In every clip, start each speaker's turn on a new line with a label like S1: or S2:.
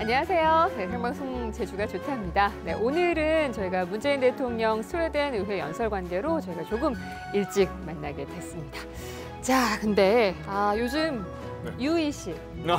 S1: 안녕하세요. 네, 생방송 제주가 좋답니다. 네, 오늘은 저희가 문재인 대통령 스웨덴 의회 연설 관계로 저희가 조금 일찍 만나게 됐습니다. 자, 근데 요즘 유희 씨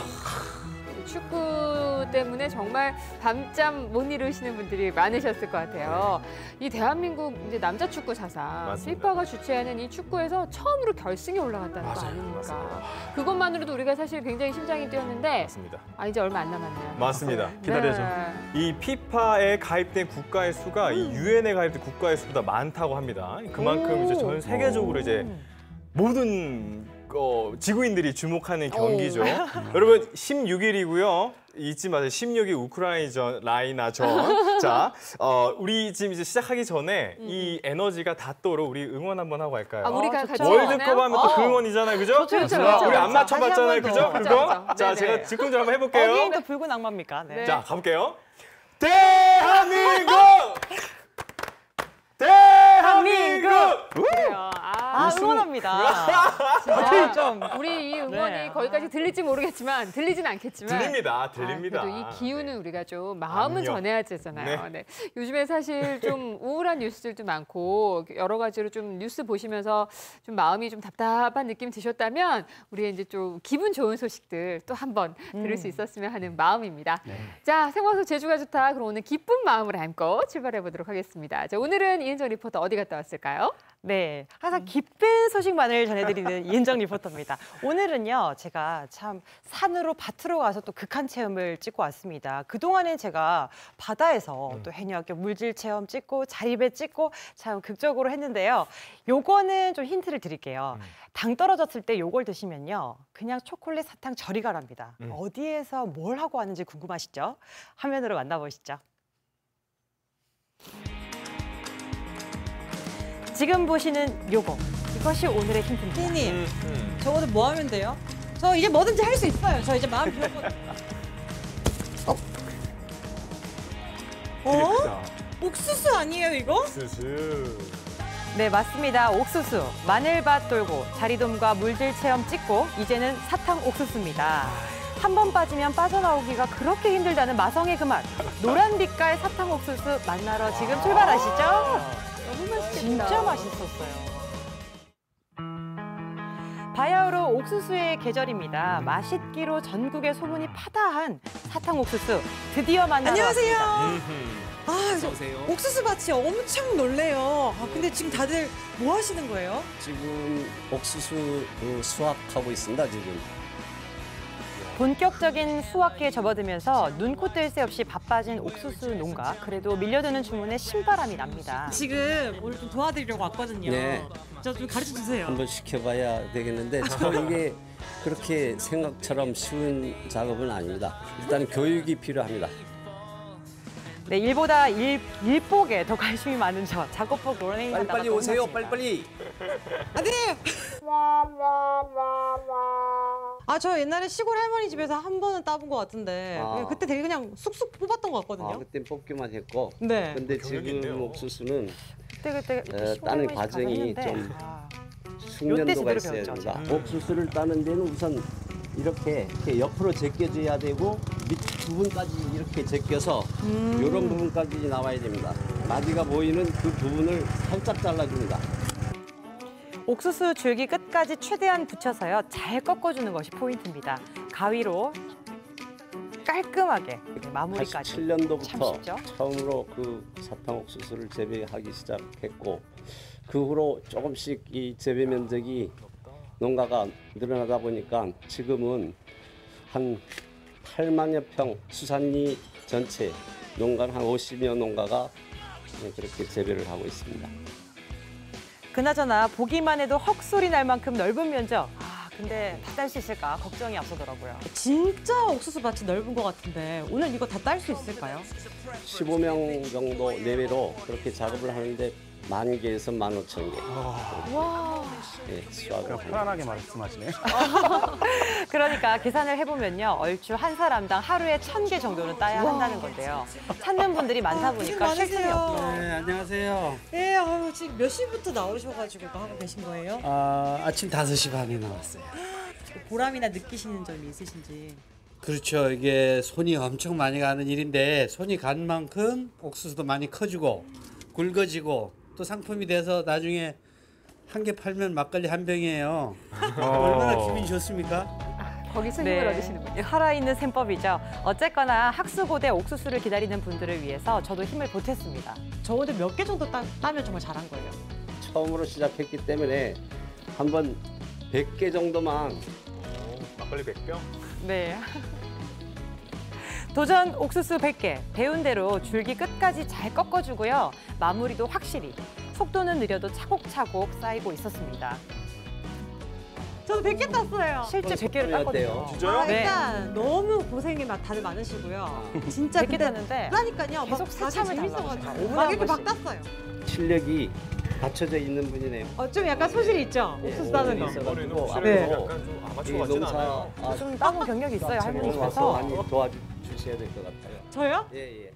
S1: 축구 때문에 정말 밤잠 못 이루시는 분들이 많으셨을 것 같아요. 이 대한민국 이제 남자 축구 사상 피파가 주최하는 이 축구에서 처음으로 결승에 올라갔다는 거 아닙니까?
S2: 맞습니다.
S1: 그것만으로도 우리가 사실 굉장히 심장이 뛰었는데
S2: 맞습니다.
S1: 이제 얼마 안 남았네요.
S2: 맞습니다. 기다려죠. 이 피파에 가입된 국가의 수가 이 유엔에 가입된 국가의 수보다 많다고 합니다. 그만큼 이제 전 세계적으로 이제 모든 지구인들이 주목하는 경기죠. 여러분 16일이고요. 잊지 마세요. 16일 우크라이나전. 자, 우리 지금 이제 시작하기 전에 이 에너지가 닿도록 우리 응원 한번 하고 갈까요?
S1: 우리가 같이
S2: 월드컵 하면 또 그 응원이잖아요, 그죠?
S1: 그렇죠.
S2: 우리 안 맞춰봤잖아요, 그죠? 그거? 자,
S1: 네네.
S2: 제가 즉흥적으로 한번 해볼게요.
S3: 어디엔 또 붉은 악마입니까? 네.
S2: 자, 가볼게요. 대한민국! 대한민국!
S1: 그래요.
S3: 응원합니다.
S1: 진짜 좀 우리 이 응원이
S3: 네.
S1: 거기까지 들릴지 모르겠지만 들리진 않겠지만
S2: 들립니다.
S1: 그래도 이 기운은 우리가 좀 마음은
S2: 압력.
S1: 전해야 되잖아요. 네. 요즘에 사실 좀 우울한 뉴스들도 많고 여러 가지로 좀 뉴스 보시면서 좀 마음이 좀 답답한 느낌 드셨다면 우리 이제 좀 기분 좋은 소식들 또 한번 들을 수 있었으면 하는 마음입니다. 자, 생방송 제주가 좋다. 그럼 오늘 기쁜 마음을 안고 출발해 보도록 하겠습니다. 자, 오늘은 이은정 리포터 어디 갔다 왔을까요?
S3: 네, 항상 기쁜 소식만을 전해드리는 이은정 리포터입니다. 오늘은요, 제가 참 산으로 밭으로 가서 또 극한 체험을 찍고 왔습니다. 그동안엔 제가 바다에서 또 해녀학교 물질 체험 찍고 자리배 찍고 참 극적으로 했는데요. 요거는 좀 힌트를 드릴게요. 당 떨어졌을 때 요걸 드시면요, 그냥 초콜릿 사탕 저리 가랍니다. 어디에서 뭘 하고 왔는지 궁금하시죠? 화면으로 만나보시죠. 지금 보시는 요거, 이것이 오늘의 힌트입니다.
S4: 선생님, 저 오늘 뭐 하면 돼요? 저 이제 뭐든지 할 수 있어요. 저 이제 마음 비웠거든요. 옥수수 아니에요, 이거?
S2: 옥수수.
S3: 네, 맞습니다. 옥수수, 마늘밭 돌고 자리돔과 물질 체험 찍고 이제는 사탕 옥수수입니다. 한 번 빠지면 빠져나오기가 그렇게 힘들다는 마성의 그 맛. 노란 빛깔 사탕 옥수수 만나러 지금 출발하시죠?
S1: 너무 맛있겠다.
S3: 진짜 맛있었어요. 바야흐로 옥수수의 계절입니다. 맛있기로 전국에 소문이 파다한 사탕 옥수수 드디어 만나러
S4: 안녕하세요.
S3: 왔습니다.
S4: 옥수수 밭이 엄청 놀래요. 근데 지금 다들 뭐 하시는 거예요?
S5: 지금 옥수수 수확하고 있습니다, 지금.
S3: 본격적인 수확기에 접어들면서 눈코 뜰 새 없이 바빠진 옥수수 농가. 그래도 밀려드는 주문에 신바람이 납니다.
S4: 지금 오늘 좀 도와드리려고 왔거든요.
S5: 네.
S4: 저 좀 가르쳐 주세요.
S5: 한번 시켜봐야 되겠는데 이게 그렇게 생각처럼 쉬운 작업은 아닙니다. 일단 교육이 필요합니다.
S3: 네, 일보다 일복에 더 관심이 많은 저 작업복 런닝
S5: 빨리 오세요, 빨리.
S4: 아들! 저 옛날에 시골 할머니 집에서 한 번은 따본 것 같은데 그때 되게 그냥 쑥쑥 뽑았던 것 같거든요.
S5: 그땐 뽑기만 했고.
S4: 네.
S5: 근데
S2: 경력이 있네요.
S5: 지금 옥수수는
S3: 그때
S5: 따는 과정이 좀 숙련도가 있어야 됩니다. 옥수수를 따는 데는 우선 이렇게 옆으로 제껴줘야 되고 밑 부분까지 이렇게 제껴서 이런 부분까지 나와야 됩니다. 마디가 보이는 그 부분을 살짝 잘라줍니다.
S3: 옥수수 줄기 끝까지 최대한 붙여서요. 잘 꺾어주는 것이 포인트입니다. 가위로 깔끔하게 마무리까지.
S5: 87년도부터
S3: 참 쉽죠?
S5: 처음으로 그 사탕 옥수수를 재배하기 시작했고 그 후로 조금씩 이 재배 면적이 농가가 늘어나다 보니까 지금은 한 8만여 평 수산리 전체 농가는 한 50여 농가가 그렇게 재배를 하고 있습니다.
S3: 그나저나 보기만 해도 헉소리 날 만큼 넓은 면적. 근데 다 딸 수 있을까 걱정이 앞서더라고요.
S4: 진짜 옥수수 밭이 넓은 것 같은데 오늘 이거 다 딸 수 있을까요?
S5: 15명 정도 내외로 그렇게 작업을 하는데 10,000개에서 15,000개.
S4: 와.
S5: 네, 수확을 합니다.
S6: 편안하게 말씀하시네.
S3: 그러니까 계산을 해보면요. 얼추 한 사람당 하루에 1,000개 정도는 따야 한다는 건데요. 찾는 분들이 많다 보니까 쉴 틈이 없어요.
S6: 네, 안녕하세요.
S4: 네, 지금 몇 시부터 나오셔가지고 이거 하고 계신 거예요?
S6: 아침 5시 반에 나왔어요.
S4: 보람이나 느끼시는 점이 있으신지.
S6: 그렇죠. 이게 손이 엄청 많이 가는 일인데 손이 간 만큼 옥수수도 많이 커지고 굵어지고 또 상품이 돼서 나중에 한 개 팔면 막걸리 한 병이에요. 얼마나 기분이 좋습니까?
S1: 거기서 힘을 얻으시는군요.
S3: 살아있는 셈법이죠. 어쨌거나 학수고대 옥수수를 기다리는 분들을 위해서 저도 힘을 보탰습니다.
S4: 저 오늘 몇 개 정도 따면 정말 잘한 거예요.
S5: 처음으로 시작했기 때문에 한번 100개 정도만
S2: 막걸리 100병?
S3: 네. 도전 옥수수 100개. 배운 대로 줄기 끝까지 잘 꺾어주고요. 마무리도 확실히. 속도는 느려도 차곡차곡 쌓이고 있었습니다.
S4: 저도 100개 땄어요.
S3: 실제 100개를
S5: 어때요?
S3: 땄거든요.
S2: 진짜요?
S3: 네.
S4: 일단 너무 고생이 다들 많으시고요. 진짜
S3: 100개 땄는데
S4: 그러니까요.
S3: 계속 새참을
S4: 재밌어가지고
S3: 달라고
S4: 막 이렇게
S3: 하나씩.
S4: 막 땄어요.
S5: 실력이 받쳐져 있는 분이네요.
S4: 좀 약간 소질이 있죠? 옥수수 따는 거.
S2: 머리는
S5: 네.
S2: 확실히 약간 좀 아마추어 같진 않아요.
S3: 좀 따본 경력이 있어요, 할머니
S5: 와서
S3: 집에서.
S5: 많이 도와주셔야 될 것 같아요.
S4: 저요?
S5: 예.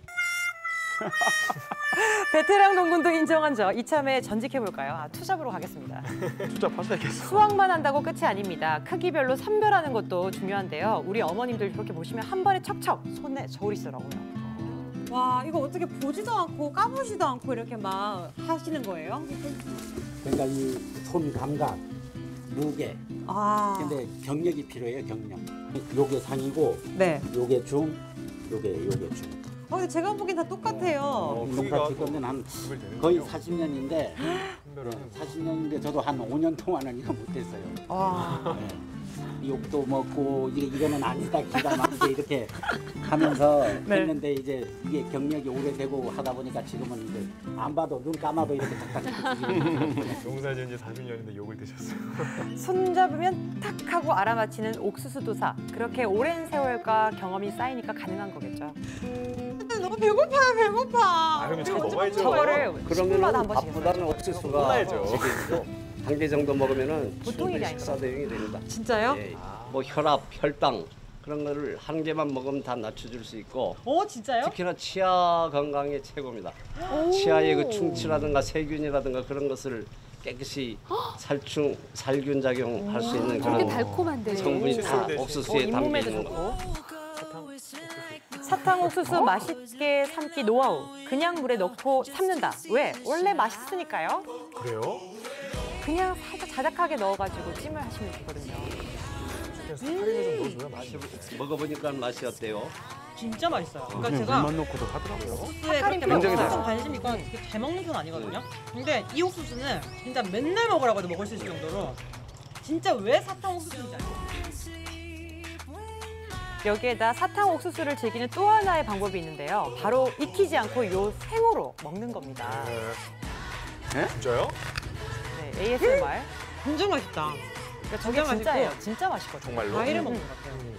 S3: 베테랑 농군도 인정한 저 이참에 전직해볼까요? 투잡으로 가겠습니다.
S2: 투잡하셔야겠어.
S3: 수확만 한다고 끝이 아닙니다. 크기별로 선별하는 것도 중요한데요. 우리 어머님들 이렇게 보시면 한 번에 척척 손에 저울이 쓰더라고요.
S4: 와, 이거 어떻게 보지도 않고 까보지도 않고 이렇게 막 하시는 거예요?
S7: 그러니까 이 손 감각, 무게.
S4: 아,
S7: 근데 경력이 필요해요, 경력. 요게 상이고,
S4: 네.
S7: 요게 중, 요게 중.
S4: 근데 제가 보기엔 다 똑같아요.
S7: 똑같이 걷는 한 거의 40년인데, 40년인데 저도 한 5년 동안은 이거 못했어요.
S4: 와.
S7: 네. 욕도 먹고 이거는 아니다 기가 막히게 이렇게 하면서 했는데 이제 이게 경력이 오래되고 하다 보니까 지금은 이제 안 봐도 눈 감아도 이렇게 딱딱
S2: 농사 지은 지 40년인데 욕을 드셨어요.
S3: 손 잡으면 탁 하고 알아맞히는 옥수수 도사. 그렇게 오랜 세월과 경험이 쌓이니까 가능한 거겠죠.
S4: 너무 배고파요, 배고파.
S2: 그럼 참 먹어야죠.
S3: 저거를 10분마다
S5: 그러면은
S3: 한 번씩
S5: 밥보다는
S3: 했어요.
S5: 옥수수가
S2: 먹어야죠.
S5: 한 개 정도 먹으면은
S3: 보통 일이
S5: 충분히
S3: 아니죠.
S5: 식사 대용이 됩니다.
S4: 진짜요?
S5: 예. 뭐 혈압, 혈당 그런 거를 한 개만 먹으면 다 낮춰줄 수 있고
S4: 진짜요?
S5: 특히나 치아 건강에 최고입니다. 치아의 그 충치라든가 세균이라든가 그런 것을 깨끗이 살균 작용할 수 있는
S1: 되게
S5: 그런
S1: 달콤한데.
S5: 성분이 다
S2: 대신.
S5: 옥수수에 담겨
S3: 잇몸에도
S5: 있는 거.
S3: 좋고. 사탕 옥수수 맛있게 삶기 노하우. 그냥 물에 넣고 삶는다. 왜? 원래 맛있으니까요.
S2: 그래요?
S3: 그냥 살짝 자작하게 넣어가지고 찜을 하시면 되거든요.
S2: 사탕을 좀 넣어줘야 맛이.
S5: 먹어보니까 맛이 어때요?
S4: 진짜 맛있어요. 그러니까 제가
S2: 물만 넣고도 하더라고요.
S4: 옥수수에
S3: 사카린
S4: 그렇게
S3: 필요
S4: 막
S3: 없어요.
S4: 엄청 관심 있고 되게 잘 먹는 편 아니거든요. 근데 이 옥수수는 진짜 맨날 먹으라고 해도 먹을 수 있을 정도로 진짜 왜 사탕 옥수수인지 알아요.
S3: 여기에다 사탕 옥수수를 즐기는 또 하나의 방법이 있는데요. 바로 익히지 않고 요 생으로 먹는 겁니다.
S2: 진짜요?
S3: 네, ASMR.
S4: 엄청 맛있다.
S3: 그러니까 저게 진짜예요. 진짜 맛있거든요.
S2: 정말로?
S4: 과일을 먹는 것 같아요.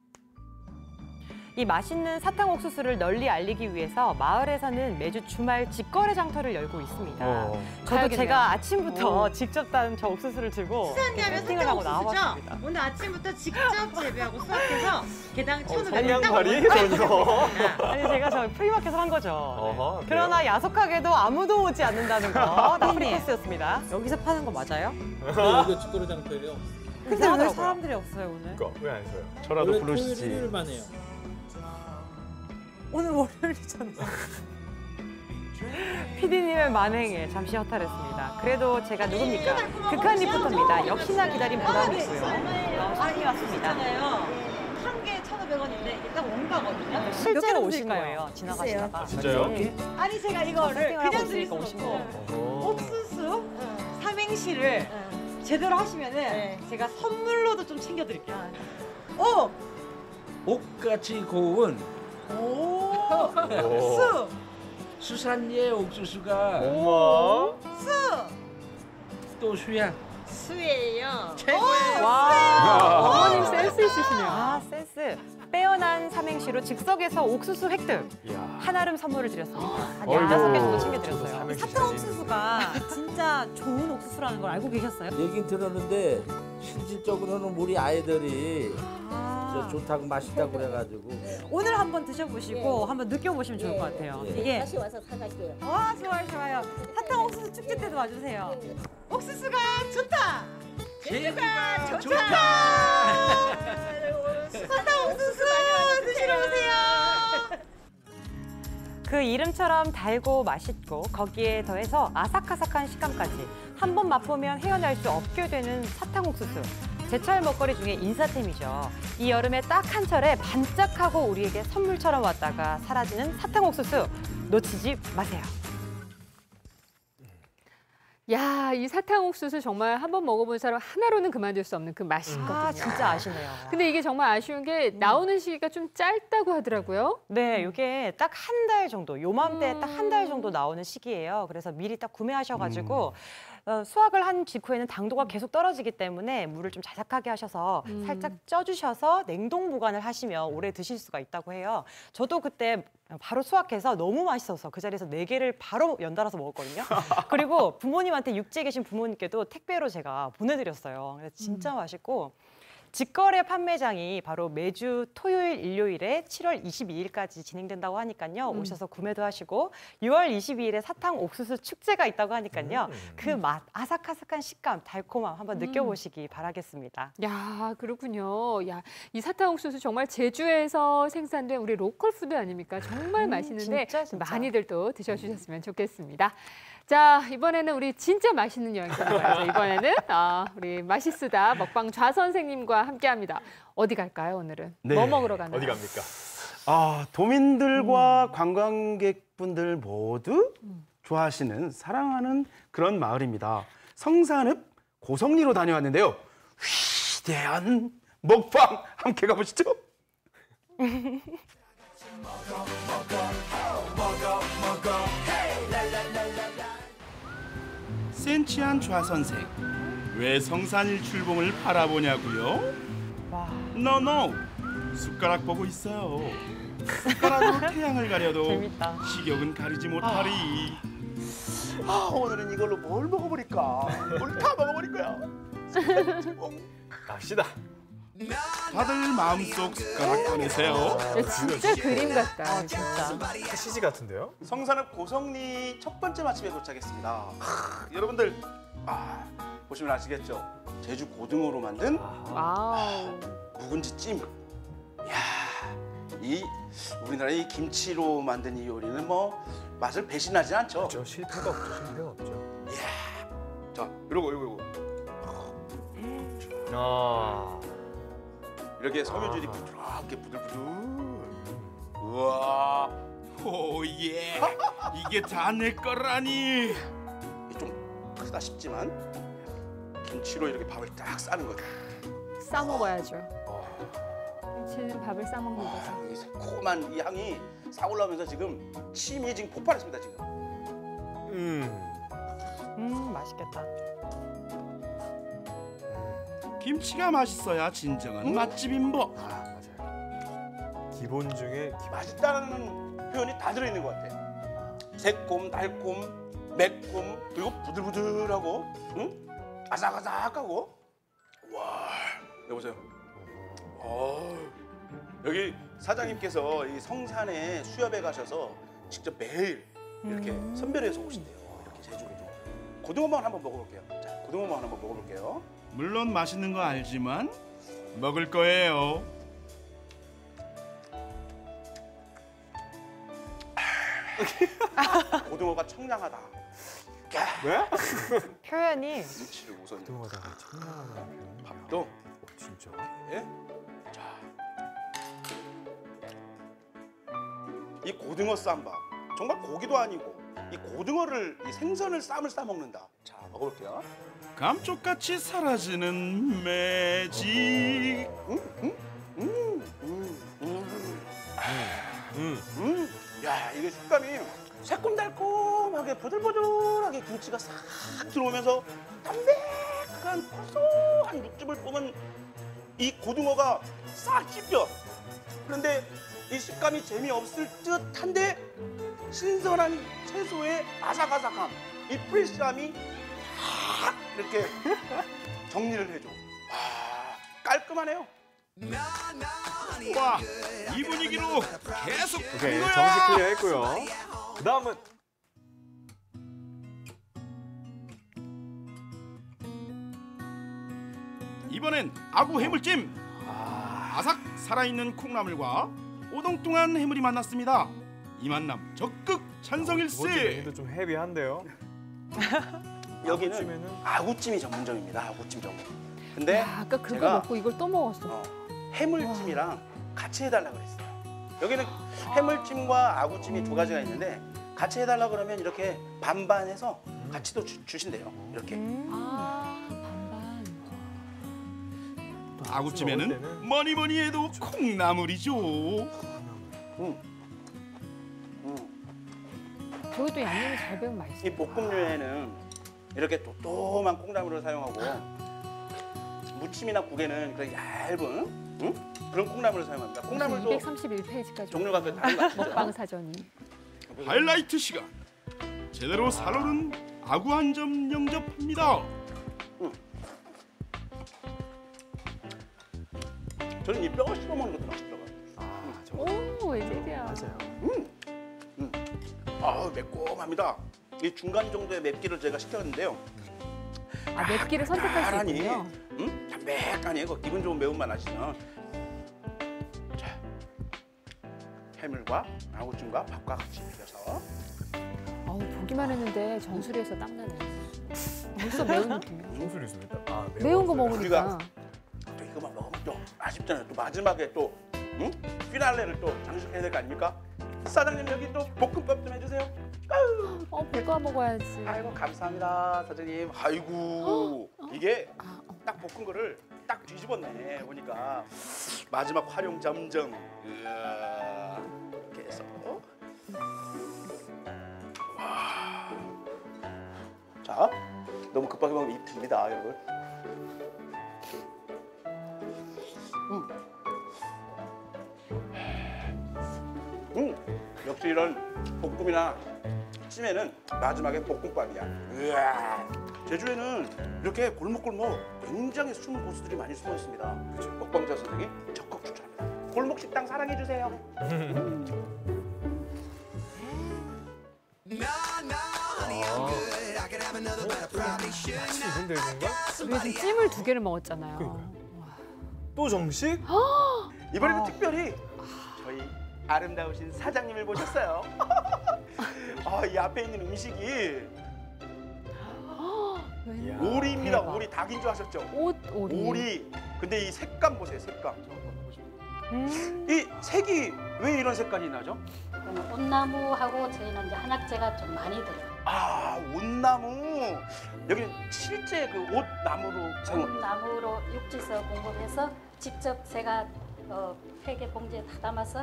S3: 이 맛있는 사탕 옥수수를 널리 알리기 위해서 마을에서는 매주 주말 직거래 장터를 열고 있습니다. 저도
S1: 가야겠네요.
S3: 제가 아침부터 직접 딴 저 옥수수를 들고
S4: 수산야면
S3: 세팅을 하고
S4: 사탕 옥수수죠?
S3: 나와봤습니다.
S4: 오늘 아침부터 직접 재배하고 수확해서 개당 1,500원
S2: 한양파리 전혀.
S3: 아니 제가 저 프리마켓을 한 거죠.
S2: 어허,
S3: 그러나 야속하게도 아무도 오지 않는다는 거. 다
S4: 네.
S3: 프리패스였습니다.
S4: 여기서 파는 거 맞아요?
S6: 이거 직거래 장터예요.
S4: 근데 왜
S3: 이상하더라고요.
S4: 사람들이 없어요 오늘?
S2: 그러니까 왜안 써요? 저라도 부르시지.
S6: 토요일만 해요.
S4: 오늘 월요일이잖아요.
S3: PD님의 만행에 잠시 허탈했습니다. 그래도 제가 누굽니까? 극한 리포터입니다. 역시나 기다린 보람이 있고요. 상이 왔습니다.
S4: 한 개에 1,500원인데 일단 원가거든요.
S3: 실제로 오신 거예요. 지나가시다가.
S2: 진짜요?
S3: 네.
S4: 아니 제가 이거를
S3: 세팅을 하고
S4: 그냥 드릴
S3: 있으니까
S4: 수
S3: 오신
S4: 없고
S3: 거.
S4: 옥수수 삼행시를 제대로 하시면은 제가 선물로도 좀 챙겨드릴게요. 오!
S8: 옥같이 고운
S4: 오!
S2: 오.
S4: 수!
S8: 수산예 옥수수가
S2: 엄마.
S8: 또 수야.
S4: 수예요.
S3: 와.
S1: 어머님 센스 있으시네요.
S3: 아, 센스. 빼어난 삼행시로 즉석에서 옥수수 획득.
S2: 이야.
S3: 한아름 선물을 드렸습니다. 한
S2: 어이구.
S3: 15개 정도 챙겨드렸어요.
S2: 삼행시
S4: 사탕
S2: 사진.
S4: 옥수수가 진짜 좋은 옥수수라는 걸 알고 계셨어요?
S8: 얘긴 들었는데 실질적으로는 우리 아이들이
S4: 아.
S8: 좋다고 맛있다고 그래가지고
S4: 오늘 한번 드셔보시고 한번 느껴보시면 좋을 것 같아요.
S8: 예.
S4: 이게
S9: 다시 와서 사갈게요.
S4: 와 좋아요 좋아요. 사탕 옥수수 축제 때도 와주세요. 옥수수가 좋다.
S8: 제주가
S4: 좋다. 사탕 옥수수
S3: 그 이름처럼 달고 맛있고 거기에 더해서 아삭아삭한 식감까지 한 번 맛보면 헤어날 수 없게 되는 사탕옥수수. 제철 먹거리 중에 인사템이죠. 이 여름에 딱 한철에 반짝하고 우리에게 선물처럼 왔다가 사라지는 사탕옥수수. 놓치지 마세요.
S1: 야, 이 사탕옥수수 정말 한번 먹어본 사람 하나로는 그만둘 수 없는 그 맛이거든요.
S3: 아, 진짜 아시네요.
S1: 근데 이게 정말 아쉬운 게 나오는 시기가 좀 짧다고 하더라고요.
S3: 네, 이게 딱 한 달 정도, 요맘때 딱 한 달 정도 나오는 시기예요. 그래서 미리 딱 구매하셔가지고 수확을 한 직후에는 당도가 계속 떨어지기 때문에 물을 좀 자작하게 하셔서 살짝 쪄주셔서 냉동 보관을 하시면 오래 드실 수가 있다고 해요. 저도 그때 바로 수확해서 너무 맛있어서 그 자리에서 4개를 바로 연달아서 먹었거든요. 그리고 부모님한테 육지에 계신 부모님께도 택배로 제가 보내드렸어요. 그래서 진짜 맛있고 직거래 판매장이 바로 매주 토요일, 일요일에 7월 22일까지 진행된다고 하니까요. 오셔서 구매도 하시고 6월 22일에 사탕 옥수수 축제가 있다고 하니까요. 그 맛, 아삭아삭한 식감, 달콤함 한번 느껴보시기 바라겠습니다.
S1: 야, 그렇군요. 야, 이 사탕옥수수 정말 제주에서 생산된 우리 로컬 푸드 아닙니까? 정말 맛있는데
S3: 진짜.
S1: 많이들 또 드셔주셨으면 좋겠습니다. 자, 이번에는 우리 진짜 맛있는 여행 가죠. 이번에는 우리 맛있으다 먹방 좌 선생님과 함께합니다. 어디 갈까요, 오늘은?
S9: 네.
S1: 뭐 먹으러 가나요?
S2: 어디 갑니까?
S9: 도민들과 관광객분들 모두 좋아하시는 사랑하는 그런 마을입니다. 성산읍 고성리로 다녀왔는데요. 위대한 먹방 함께 가보시죠. 센치한 좌선생, 왜 성산일출봉을 바라보냐고요? 노노, 숟가락 보고 있어요. 숟가락으로 태양을 가려도
S3: 재밌다.
S9: 식욕은 가리지 못하리. 오늘은 이걸로 뭘 먹어버릴까? 뭘 다 먹어버릴 거야.
S2: 갑시다.
S9: 다들 마음속 숟가락 꺼내세요.
S1: 야, 진짜 그림 같다.
S3: 진짜.
S2: CG 같은데요?
S9: 성산읍 고성리 첫 번째 맛집에 도착했습니다. 여러분들 보시면 아시겠죠? 제주 고등어로 만든
S1: 와우.
S9: 묵은지 찜. 이 우리나라의 이 김치로 만든 이 요리는 뭐 맛을 배신하지 않죠.
S2: 저 실패가 없죠. 실패가 없죠.
S9: 자, 요거. 이렇게 섬유질이 부드럽게 부들부들. 우와. 오예. 이게 다 내 거라니. 좀 크다 싶지만 김치로 이렇게 밥을 딱 싸는 거죠.
S1: 싸 먹어야죠. 김치는 밥을 싸 먹는 거죠.
S9: 이 새콤한 이 향이 싹 올라오면서 지금 침이 지금 폭발했습니다 지금.
S3: 맛있겠다.
S9: 김치가 맛있어야 진정한 맛집인 법.
S2: 맞아요. 기본 중에
S9: 맛있다는 표현이 다 들어있는 것 같아. 새콤, 달콤, 매콤, 그리고 부들부들하고, 아삭아삭하고. 와, 여보세요. 여기 사장님께서 이 성산에 수협에 가셔서 직접 매일 이렇게 선별해서 오신대요. 이렇게 제주로 좀. 고등어만 한번 먹어볼게요. 자, 고등어만 한번 먹어볼게요. 물론 맛있는 거 알지만 먹을 거예요. 고등어가 청량하다.
S2: 왜?
S3: 표현이
S9: 김치를 우선
S2: 고등어다가 청량하다는 표현.
S9: 밥도
S2: 진짜.
S9: 예? 자, 이 고등어 쌈밥 정말 고기도 아니고 이 고등어를 이 생선을 쌈을 싸 먹는다. 자, 먹어볼게요. 감쪽같이 사라지는 매직. 야, 이게 식감이 새콤달콤하게 부들부들하게 김치가 싹 들어오면서 담백한 고소한 육즙을 뿜은 이 고등어가 싹 씹혀. 그런데 이 식감이 재미없을 듯한데 신선한 채소의 아삭아삭함, 이 프레시함이 싹 이렇게 정리를 해줘. 깔끔하네요.
S10: 와, 이 분위기로 계속
S2: 오케이,
S10: 간
S2: 정식
S10: 거야.
S2: 클리어 했고요. 그다음은
S10: 이번엔 아구 해물찜. 아삭 살아있는 콩나물과 오동통한 해물이 만났습니다. 이 만남 적극 찬성일세.
S2: 두 번째 메뉴도 좀 헤비한데요.
S9: 여기는
S2: 아구찜에는?
S9: 아구찜이 전문점입니다. 아구찜 전문. 근데
S1: 야, 아까 그거
S9: 제가
S1: 먹고 이걸 또 먹었어.
S9: 해물찜이랑 같이 해달라 그랬어요. 여기는 해물찜과 아구찜이 두 가지가 있는데 같이 해달라 그러면 이렇게 반반해서 같이 또 주신대요. 이렇게.
S1: 반반.
S10: 아구찜에는 뭐니 해도 콩나물이죠.
S1: 저것도 양념이 잘 배우면 맛있어.
S9: 이 볶음류에는 이렇게 도톰한 콩나물을 사용하고 무침이나 국에는 그 얇은 그런 콩나물을 사용합니다. 콩나물도
S1: 231페이지까지
S9: 종류가 그 다른 것 같죠?
S1: 먹방 사전이.
S10: 하이라이트 시간. 제대로 살오른 아구 한 점 영접합니다.
S9: 저는 이 뼈가 씹어 먹는 것도 맛있더라고요.
S1: 오, 웬일이야.
S2: 맞아요.
S9: 매콤합니다. 이 중간 정도의 맵기를 제가 시켰는데요.
S1: 맵기를 선택할 수
S9: 달달하니,
S1: 있군요.
S9: 담백하니 그 기분 좋은 매운맛 아시죠? 자, 해물과 아구찜과 밥과 같이 비벼서.
S1: 보기만 했는데 전술에서 땀나네. 벌써 매운 느낌이야.
S2: 정수리 있습니다.
S1: 매운 거 먹으니까.
S9: 또 이거만 먹으면 또 아쉽잖아요. 또 마지막에 또 피날레를 또 장식해야 될 거 아닙니까? 사장님 여기 또 볶음밥 좀 해주세요.
S1: 볶아 먹어야지.
S9: 아이고 감사합니다 사장님. 아이고 이게 딱 볶은 거를 딱 뒤집었네 보니까. 마지막 활용 점정. 이렇게 해서 와. 자, 너무 급하게 먹으면 입 듭니다 여러분. 역시 이런 볶음이나 찜에는 마지막에 볶음밥이야. 으아. 제주에는 이렇게 골목골목 굉장히 숨은 고수들이 많이 숨어 있습니다. 먹방자 선생이 적극 추천합니다. 골목 식당 사랑해 주세요.
S2: 같이 근데 뭔가?
S1: 우리가 지금 찜을 2개를 먹었잖아요.
S2: 또 정식?
S9: 이번에도 특별히 저희 아름다우신 사장님을 모셨어요. 이 앞에 있는 음식이 오리입니다.
S1: 대박.
S9: 오리. 닭인 줄 아셨죠?
S1: 오리.
S9: 오리. 근데 이 색감 보세요. 색감. 이 색이 왜 이런 색깔이 나죠?
S11: 온나무하고 저희는 이제 한약재가 좀 많이 들어요.
S9: 온나무. 여기는 실제 그 옷나무로 사용.
S11: 온나무로 육지에서 공급해서 직접 제가 팩에 봉지에 다 담아서.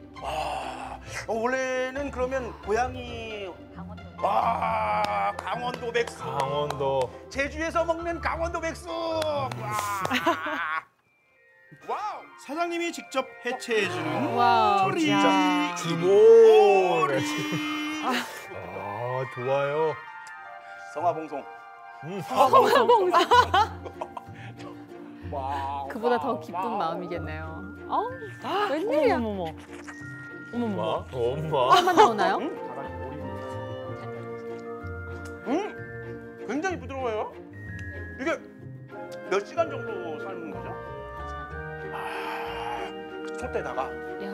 S9: 원래는 그러면 고향이
S11: 강원도.
S9: 강원도 백숙.
S2: 강원도.
S9: 제주에서 먹는 강원도 백숙. 와우.
S10: 사장님이 직접 해체해주는
S1: 와우.
S10: 조리.
S2: 진짜 주모. 좋아요.
S9: 성화봉송.
S1: 성화봉송.
S9: 와우.
S1: 그보다 더 기쁜 마음이겠네요. 웬일이야.
S3: 어머머.
S2: 엄마.
S1: 하나만 나오나요?
S9: 굉장히 부드러워요. 이게 몇 시간 정도 삶는 거죠? 솥에다가.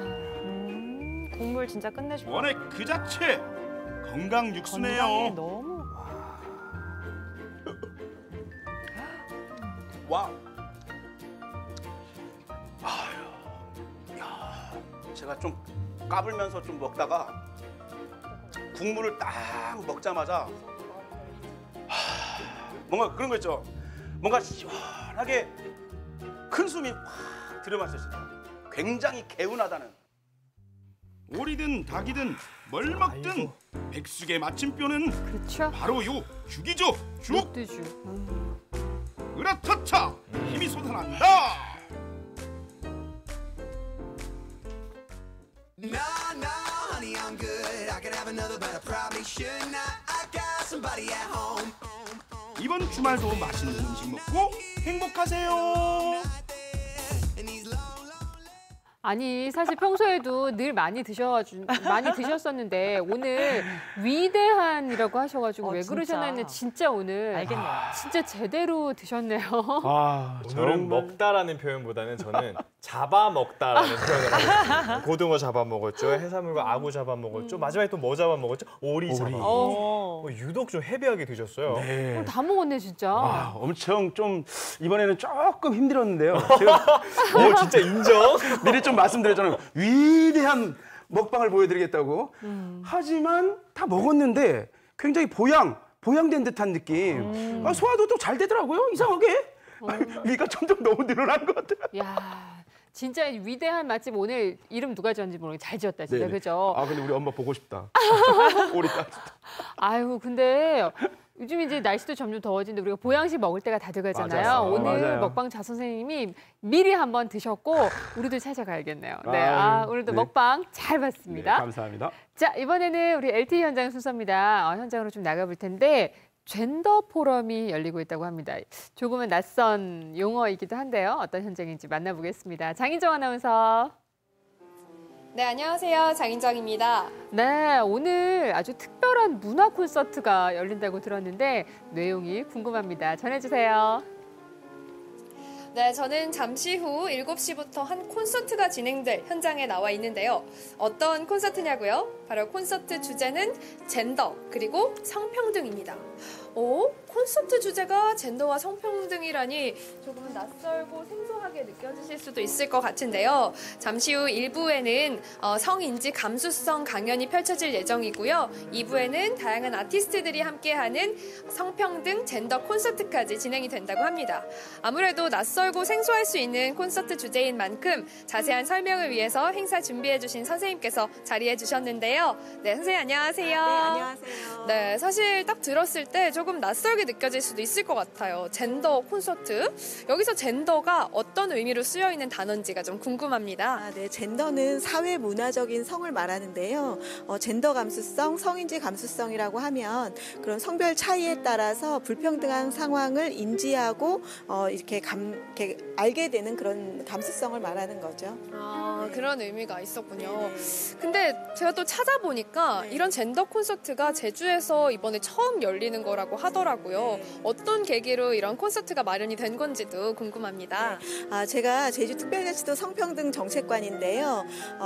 S3: 국물 진짜 끝내주고.
S10: 원액 그 자체 건강 육수네요.
S3: 건강에 너무.
S9: 와. 제가 좀 까불면서 좀 먹다가 국물을 딱 먹자마자 뭔가 그런 거 있죠. 뭔가 시원하게 큰 숨이 확 들이마셨어요. 굉장히 개운하다는.
S10: 오리든 닭이든 뭘 먹든 백숙의 마침표는
S1: 그렇죠.
S10: 바로 요 죽이죠. 죽.
S1: 롯데죽.
S10: 으라차차 힘이 솟아난다. 이번 주말도 맛있는 음식 먹고 행복하세요.
S1: 아니 사실 평소에도 늘 많이 드셨었는데 오늘 위대한이라고 하셔가지고 왜
S3: 진짜.
S1: 그러셨나 했는데 진짜 오늘
S3: 알겠네요.
S1: 진짜 제대로 드셨네요.
S2: 오늘은 먹다라는 표현보다는 저는 잡아먹다라는 표현을 하겠습니다. 고등어 잡아먹었죠. 해산물과 아구 잡아먹었죠. 마지막에 또 뭐 잡아먹었죠? 오리 잡아먹었죠. 유독 좀 헤비하게 드셨어요.
S9: 네.
S1: 다 먹었네 진짜.
S9: 엄청 좀 이번에는 조금 힘들었는데요. 제가
S2: 진짜 인정?
S9: 미리 좀 말씀드렸잖아요. 위대한 먹방을 보여드리겠다고. 하지만 다 먹었는데 굉장히 보양된 듯한 느낌. 소화도 또 잘 되더라고요. 이상하게. 위가 점점 너무 늘어난 것 같아요.
S1: 야. 진짜 위대한 맛집 오늘 이름 누가 지었는지 모르겠는데 잘 지었다 진짜.
S9: 네네.
S1: 그죠?
S9: 근데 우리 엄마 보고 싶다. 오리 딱.
S1: 아유 근데 요즘 이제 날씨도 점점 더워지는데 우리가 보양식 먹을 때가 다 돼가잖아요.
S9: 맞아요.
S1: 오늘
S9: 맞아요.
S1: 먹방 자 선생님이 미리 한번 드셨고 우리도 찾아가야겠네요. 네, 오늘도
S9: 네.
S1: 먹방 잘 봤습니다.
S9: 네, 감사합니다.
S1: 자 이번에는 우리 LTE 현장 순서입니다. 현장으로 좀 나가볼 텐데 젠더 포럼이 열리고 있다고 합니다. 조금은 낯선 용어이기도 한데요. 어떤 현장인지 만나보겠습니다. 장인정 아나운서.
S12: 네, 안녕하세요. 장인정입니다.
S1: 네, 오늘 아주 특별한 문화 콘서트가 열린다고 들었는데 내용이 궁금합니다. 전해주세요.
S12: 네, 저는 잠시 후 7시부터 한 콘서트가 진행될 현장에 나와 있는데요. 어떤 콘서트냐고요? 바로 콘서트 주제는 젠더 그리고 성평등입니다. 콘서트 주제가 젠더와 성평등이라니 조금은 낯설고 생소하게 느껴지실 수도 있을 것 같은데요. 잠시 후 1부에는 성인지 감수성 강연이 펼쳐질 예정이고요. 2부에는 다양한 아티스트들이 함께하는 성평등 젠더 콘서트까지 진행이 된다고 합니다. 아무래도 낯설고 생소할 수 있는 콘서트 주제인 만큼 자세한 설명을 위해서 행사 준비해 주신 선생님께서 자리해 주셨는데요. 네, 선생님 안녕하세요.
S13: 네, 안녕하세요.
S12: 네, 사실 딱 들었을 때 조금 낯설게 느껴질 수도 있을 것 같아요. 젠더 콘서트. 여기서 젠더가 어떤 의미로 쓰여 있는 단어인지가 좀 궁금합니다.
S13: 네, 젠더는 사회 문화적인 성을 말하는데요. 젠더 감수성, 성인지 감수성이라고 하면 그런 성별 차이에 따라서 불평등한 상황을 인지하고 이렇게 알게 되는 그런 감수성을 말하는 거죠.
S12: 네. 그런 의미가 있었군요. 근데 제가 또 찾아보니까 이런 젠더 콘서트가 제주에서 이번에 처음 열리는 거라고 하더라고요. 어떤 계기로 이런 콘서트가 마련이 된 건지도 궁금합니다.
S13: 제가 제주특별자치도 성평등 정책관인데요.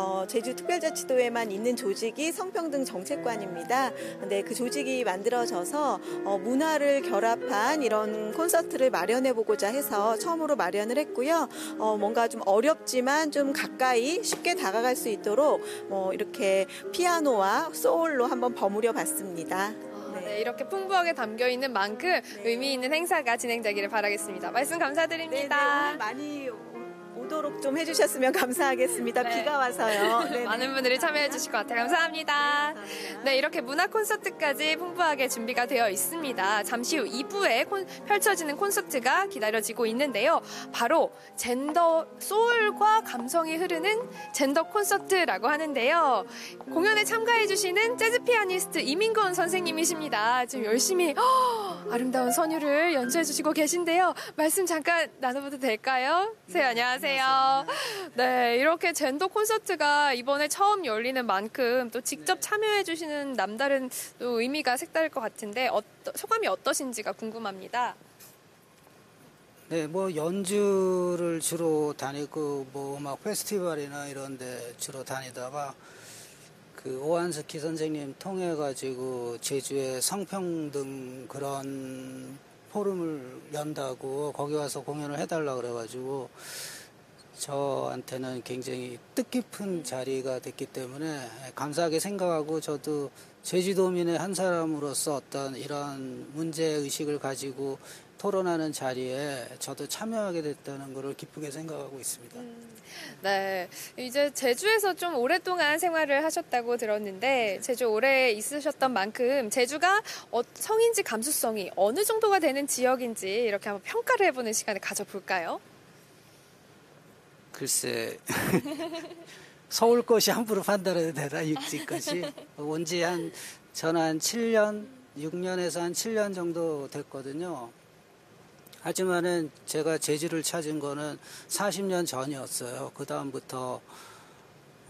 S13: 제주특별자치도에만 있는 조직이 성평등 정책관입니다. 근데 그 조직이 만들어져서 문화를 결합한 이런 콘서트를 마련해보고자 해서 처음으로 마련을 했고요. 뭔가 좀 어렵지만 좀 가까이 쉽게 다가갈 수 있도록 이렇게 피아노와 소울로 한번 버무려 봤습니다.
S12: 네, 이렇게 풍부하게 담겨 있는 만큼 의미 있는 행사가 진행되기를 바라겠습니다. 말씀 감사드립니다.
S13: 오늘 많이 오도록 좀 해주셨으면 감사하겠습니다. 비가 와서요. 네네.
S12: 많은 분들이 참여해 주실 것 같아요. 감사합니다. 네, 이렇게 문화 콘서트까지 풍부하게 준비가 되어 있습니다. 잠시 후 2부에 펼쳐지는 콘서트가 기다려지고 있는데요. 바로 젠더 소울과 감성이 흐르는 젠더 콘서트라고 하는데요. 공연에 참가해 주시는 재즈 피아니스트 이민건 선생님이십니다. 지금 열심히 아름다운 선율을 연주해 주시고 계신데요. 말씀 잠깐 나눠봐도 될까요? 선생님 안녕하세요. 네, 이렇게 젠더 콘서트가 이번에 처음 열리는 만큼 또 직접 참여해 주시는 남다른 또 의미가 색다를 것 같은데 소감이 어떠신지가 궁금합니다.
S14: 네, 연주를 주로 다니고 음악 페스티벌이나 이런 데 주로 다니다가 오한스키 선생님 통해 가지고 제주에 성평등 그런 포럼을 연다고 거기 와서 공연을 해달라 그래가지고 저한테는 굉장히 뜻깊은 자리가 됐기 때문에 감사하게 생각하고 저도 제주도민의 한 사람으로서 어떤 이런 문제의식을 가지고 토론하는 자리에 저도 참여하게 됐다는 것을 기쁘게 생각하고 있습니다.
S12: 네, 이제 제주에서 좀 오랫동안 생활을 하셨다고 들었는데 제주 오래 있으셨던 만큼 제주가 성인지 감수성이 어느 정도가 되는 지역인지 이렇게 한번 평가를 해보는 시간을 가져볼까요?
S14: 글쎄, 서울 것이 함부로 판단해도 되나, 육지 것이. 온지 저는 한 7년, 6년에서 한 7년 정도 됐거든요. 하지만은 제가 제주를 찾은 거는 40년 전이었어요. 그 다음부터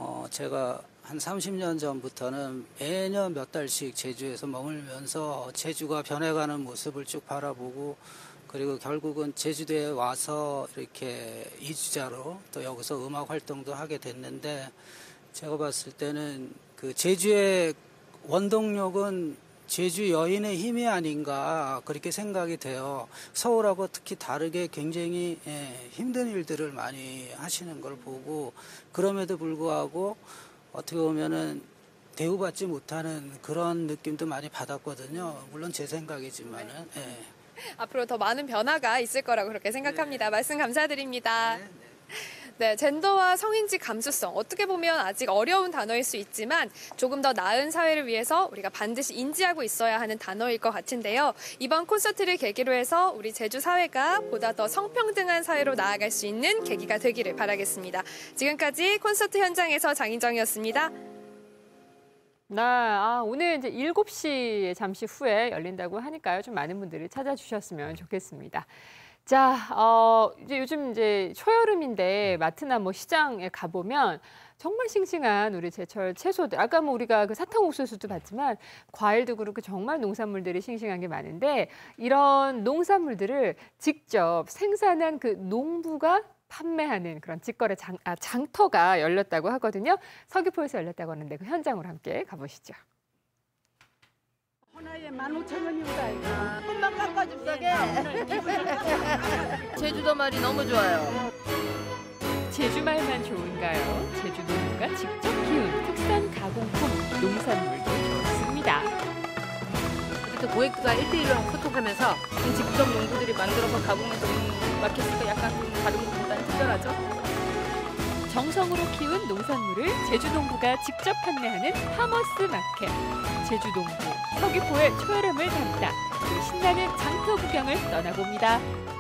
S14: 제가 한 30년 전부터는 매년 몇 달씩 제주에서 머물면서 제주가 변해가는 모습을 쭉 바라보고 그리고 결국은 제주도에 와서 이렇게 이주자로 또 여기서 음악 활동도 하게 됐는데 제가 봤을 때는 그 제주의 원동력은 제주 여인의 힘이 아닌가 그렇게 생각이 돼요. 서울하고 특히 다르게 굉장히 힘든 일들을 많이 하시는 걸 보고 그럼에도 불구하고 어떻게 보면은 대우받지 못하는 그런 느낌도 많이 받았거든요. 물론 제 생각이지만은.
S12: 앞으로 더 많은 변화가 있을 거라고 그렇게 생각합니다. 말씀 감사드립니다. 네, 젠더와 성인지 감수성 어떻게 보면 아직 어려운 단어일 수 있지만 조금 더 나은 사회를 위해서 우리가 반드시 인지하고 있어야 하는 단어일 것 같은데요. 이번 콘서트를 계기로 해서 우리 제주 사회가 보다 더 성평등한 사회로 나아갈 수 있는 계기가 되기를 바라겠습니다. 지금까지 콘서트 현장에서 장인정이었습니다.
S1: 네, 오늘 이제 7시에 잠시 후에 열린다고 하니까요. 좀 많은 분들이 찾아주셨으면 좋겠습니다. 자, 이제 요즘 이제 초여름인데 마트나 뭐 시장에 가보면 정말 싱싱한 우리 제철 채소들. 아까 뭐 우리가 그 사탕 옥수수도 봤지만 과일도 그렇고 정말 농산물들이 싱싱한 게 많은데 이런 농산물들을 직접 생산한 그 농부가 판매하는 그런 직거래 장터가 열렸다고 하거든요. 서귀포에서 열렸다고 하는데 그 현장으로 함께 가보시죠.
S15: 하나에 15,000원입니다. 꿈만 깎아줍사게. 제주도 말이 너무 좋아요.
S1: 제주말만 좋은가요? 제주 농부가 직접 키운 특산 가공품 농산물도 좋습니다.
S16: 또 고객과 1대1로 소통하면서 직접 농부들이 만들어서 가공해서 마켓이니까 약간 좀 다른 것보다는 특별하죠.
S1: 정성으로 키운 농산물을 제주 농부가 직접 판매하는 파머스 마켓. 제주 농부, 서귀포의 초여름을 담다. 그 신나는 장터 구경을 떠나봅니다.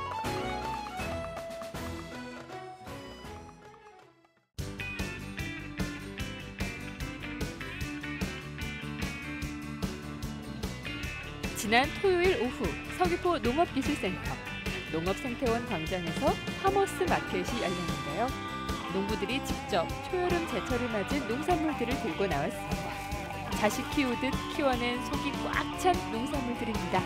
S1: 지난 토요일 오후 서귀포 농업기술센터 농업생태원 광장에서 파머스 마켓이 열렸는데요. 농부들이 직접 초여름 제철을 맞은 농산물들을 들고 나왔습니다. 자식 키우듯 키워낸 속이 꽉 찬 농산물들입니다.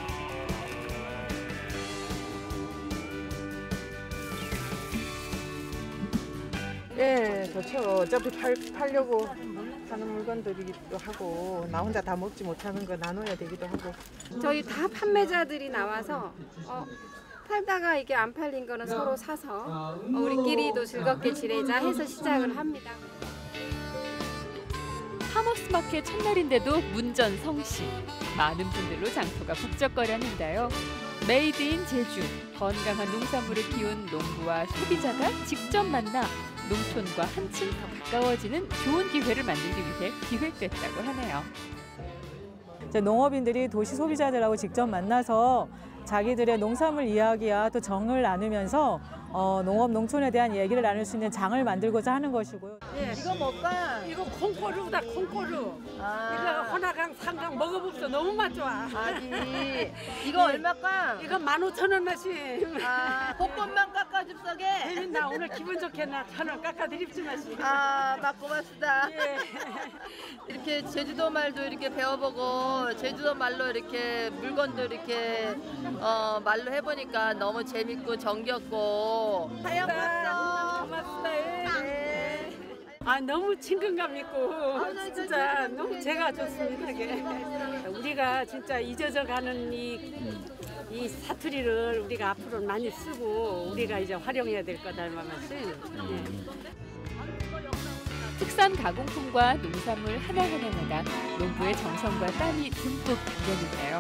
S17: 예, 좋죠. 어차피 팔려고 하는 물건들이기도 하고 나 혼자 다 먹지 못하는 거 나눠야 되기도 하고.
S18: 저희 다 판매자들이 나와서 팔다가 이게 안 팔린 거는 서로 사서 우리끼리도 즐겁게 지내자 해서 시작을 합니다.
S1: 파머스 마켓 첫날인데도 문전성시. 많은 분들로 장터가 북적거렸는데요. 메이드 인 제주, 건강한 농산물을 키운 농부와 소비자가 직접 만나 농촌과 한층 더 가까워지는 좋은 기회를 만들기 위해 기획됐다고 하네요.
S19: 농업인들이 도시 소비자들하고 직접 만나서 자기들의 농산물 이야기와 또 정을 나누면서 농업, 농촌에 대한 얘기를 나눌 수 있는 장을 만들고자 하는 것이고요.
S15: 예. 이거 뭘까? 이거 콩고루다, 콩고루. 이거 호나강, 상강 먹어봅시다. 너무 맛 좋아.
S17: 아니, 이거 얼마까?
S15: 이거 15,000원 맛이.
S17: 볶음만 깎아줍사게.
S15: 나 오늘 기분 좋게 나 1,000원 깎아드립지 맛이.
S17: 막 고맙습니다.
S15: 예.
S17: 이렇게 제주도 말도 이렇게 배워보고 제주도 말로 이렇게 물건도 이렇게 말로 해보니까 너무 재밌고 정겹고 하영 왔어.
S15: 고맙습니다. 네. 너무 친근감 있고 진짜 너무 제가 좋습니다. 이게. 우리가 진짜 잊어져가는 이 사투리를 우리가 앞으로 많이 쓰고 우리가 이제 활용해야 될 거다 말씀.
S1: 특산 가공품과 농산물 하나하나마다 농부의 정성과 땀이 듬뿍 담겼는데요.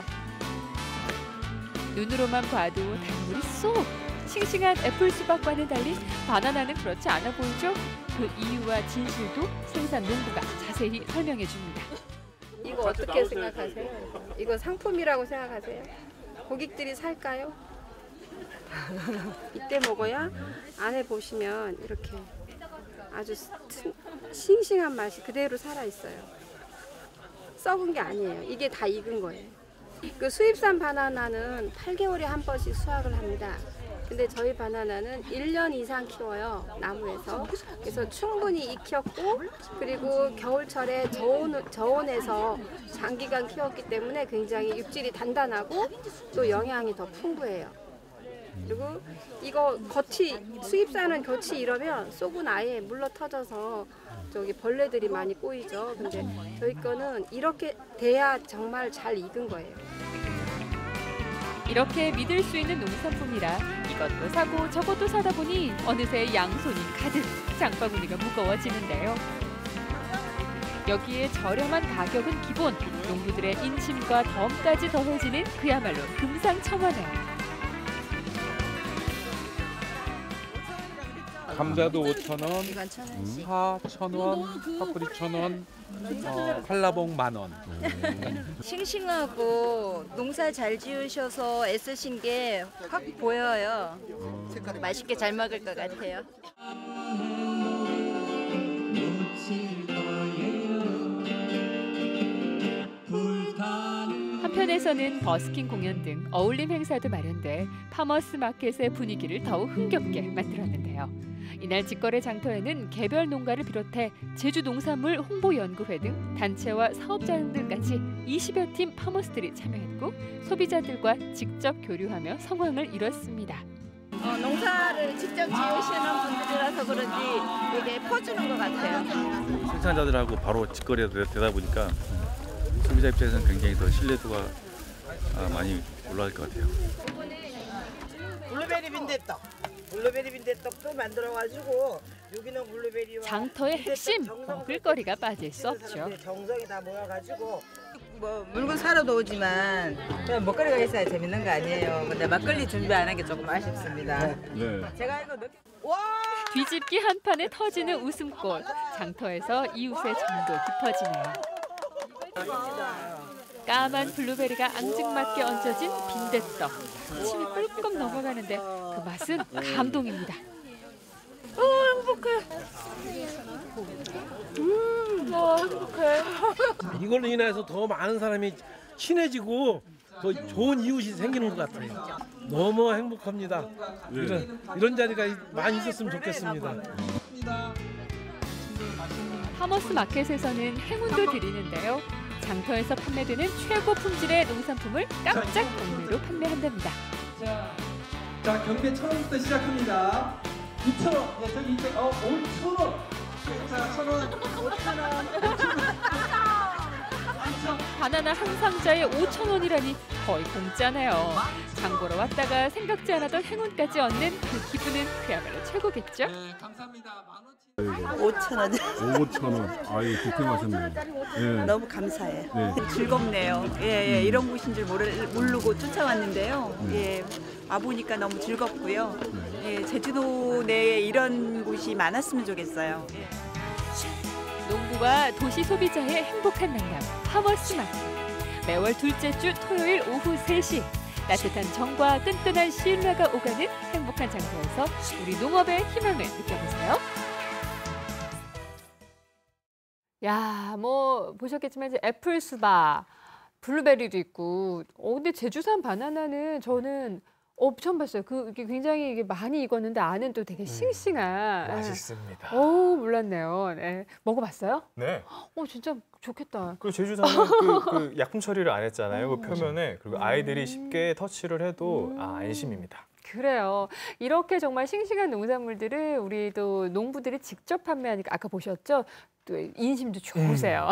S1: 눈으로만 봐도 단물이 쏙! 싱싱한 애플 수박과는 달리 바나나는 그렇지 않아 보이죠? 그 이유와 진실도 생산 농부가 자세히 설명해 줍니다.
S18: 이거 어떻게 생각하세요? 이거 상품이라고 생각하세요? 고객들이 살까요? 이때 먹어야 안에 보시면 이렇게 아주 싱싱한 맛이 그대로 살아있어요. 썩은 게 아니에요. 이게 다 익은 거예요. 그 수입산 바나나는 8개월에 한 번씩 수확을 합니다. 근데 저희 바나나는 1년 이상 키워요, 나무에서. 그래서 충분히 익혔고, 그리고 겨울철에 저온에서 장기간 키웠기 때문에 굉장히 육질이 단단하고 또 영양이 더 풍부해요. 그리고 이거 수입산은 겉이 이러면 속은 아예 물러 터져서 저기 벌레들이 많이 꼬이죠. 근데 저희 거는 이렇게 돼야 정말 잘 익은 거예요.
S1: 이렇게 믿을 수 있는 농산품이라 이것도 사고 저것도 사다 보니 어느새 양손이 가득 장바구니가 무거워지는데요. 여기에 저렴한 가격은 기본, 농부들의 인심과 덤까지 더해지는 그야말로 금상첨화네요.
S20: 감자도 5,000원, 파 1,000원, 파프리 1,000원, 한라봉 10,000원.
S21: 싱싱하고 농사 잘 지으셔서 애쓰신 게 확 보여요. 맛있게 잘 먹을 것 같아요.
S1: 한편에서는 버스킹 공연 등 어울림 행사도 마련돼 파머스 마켓의 분위기를 더욱 흥겹게 만들었는데요. 이날 직거래 장터에는 개별 농가를 비롯해 제주 농산물 홍보연구회 등 단체와 사업자들까지 20여 팀 파머스들이 참여했고 소비자들과 직접 교류하며 성황을 이뤘습니다.
S21: 농사를 직접 지으시는 분들이라서 그런지 되게 퍼주는 것 같아요.
S22: 생산자들하고 바로 직거래가 되다 보니까 소비자 입장에서는 굉장히 더 신뢰도가 많이 올라갈 것 같아요.
S23: 블루베리 빈대떡. 블루베리 빈대떡도 만들어가지고 여기는 블루베리와
S1: 장터의 핵심 먹을거리가 빠질 수 없죠.
S23: 정성이 다 모여가지고
S24: 뭐 물건 사러도 오지만 그냥 먹거리가 있어야 재밌는 거 아니에요. 근데 막걸리 준비 안 한 게 조금 아쉽습니다.
S22: 네.
S24: 제가 이거
S1: 뒤집기 한 판에 터지는 웃음꽃. 장터에서 이웃의 정도 깊어지네요. 까만 블루베리가 앙증맞게 얹어진 빈대떡. 침이 꿀꺽 넘어가는데 그 맛은 감동입니다.
S24: 행복해. 행복해.
S25: 이걸로 인해서 더 많은 사람이 친해지고 더 좋은 이웃이 생기는 것 같아요. 너무 행복합니다. 이런 자리가 많이 있었으면 좋겠습니다.
S1: 파머스 마켓에서는 행운도 드리는데요. 장터에서 판매되는 최고 품질의 농산품을 깜짝 경매로 판매한답니다.
S26: 자, 경매 1,000원부터 시작합니다. 2,000원, 네, 저기 5,000원. 자, 1,000원, 5,000원.
S1: 바나나 한 상자에 5,000원이라니 거의 공짜네요. 장 보러 왔다가 생각지 않았던 행운까지 얻는 그 기분은 그야말로 최고겠죠?
S27: 5,000원.
S28: 5,000원. 아유, 득템하셨네요. 예.
S27: 너무 감사해요.
S28: 네.
S27: 즐겁네요. 예, 이런 곳인 줄 모르고 쫓아왔는데요. 예, 와보니까 너무 즐겁고요. 예, 제주도 내에 이런 곳이 많았으면 좋겠어요.
S1: 농부와 도시 소비자의 행복한 만남, 파머스 마켓. 매월 둘째 주 토요일 오후 3시. 따뜻한 정과 끈끈한 신뢰가 오가는 행복한 장소에서 우리 농업의 희망을 느껴보세요. 야, 뭐 보셨겠지만 이제 애플 수박, 블루베리도 있고. 근데 제주산 바나나는 저는 처음 봤어요. 이게 굉장히 이게 많이 익었는데 안은 또 되게 싱싱한.
S2: 맛있습니다.
S1: 몰랐네요. 네. 먹어봤어요?
S2: 네.
S1: 진짜 좋겠다.
S2: 그리고 제주산은 그 약품 처리를 안 했잖아요. 그 표면에. 그리고 아이들이 쉽게 터치를 해도 안심입니다.
S1: 그래요. 이렇게 정말 싱싱한 농산물들을 우리도 농부들이 직접 판매하니까 아까 보셨죠? 또 인심도 좋으세요.